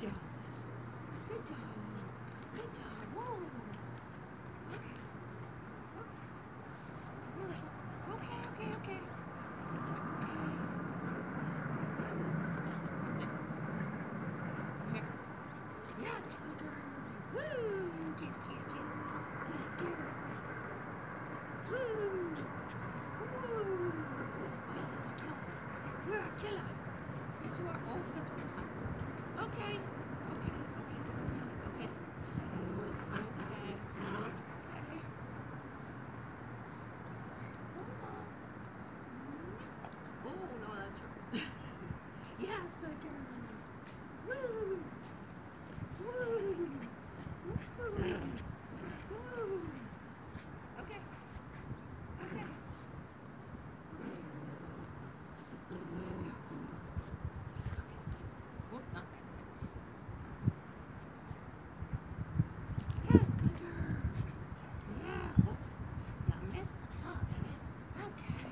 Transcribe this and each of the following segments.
job. Good job. Good job. Whoa. Okay. Okay, okay, okay. Okay. Yes, good girl. Woo! Get. Good girl. Woo! Woo! Oh, yes, that's a killer. You're a killer. Yes, you are. Oh, you got to one time. Okay. Okay. Oh, no, that's true. Yes, good girl. Woo! Woo! Woo! Woo! Okay. Whoop, not that side. Yes, good girl. Yeah. Oops. Yeah, missed the top. Okay.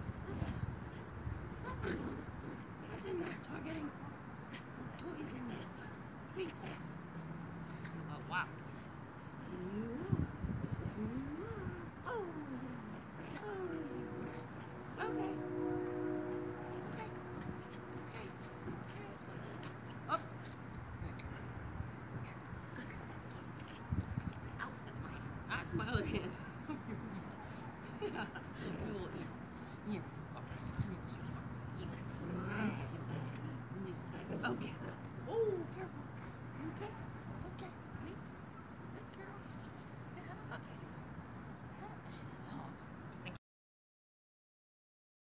That's enough targeting toys and treats. Wow. Oh. Okay. Up. Ow, that's my other hand. Yeah. You will eat. Yes. Okay. Oh, careful. Okay.